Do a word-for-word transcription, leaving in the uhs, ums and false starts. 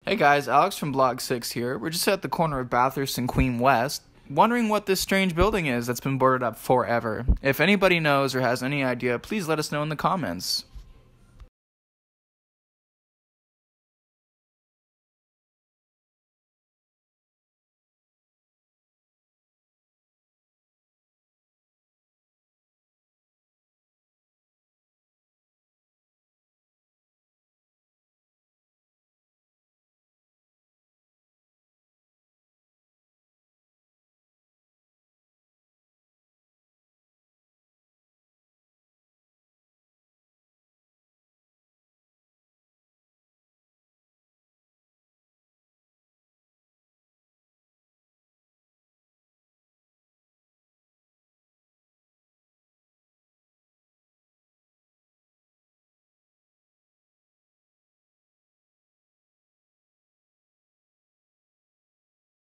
Hey guys, Alex from Block six here. We're just at the corner of Bathurst and Queen West, wondering what this strange building is that's been boarded up forever. If anybody knows or has any idea, please let us know in the comments.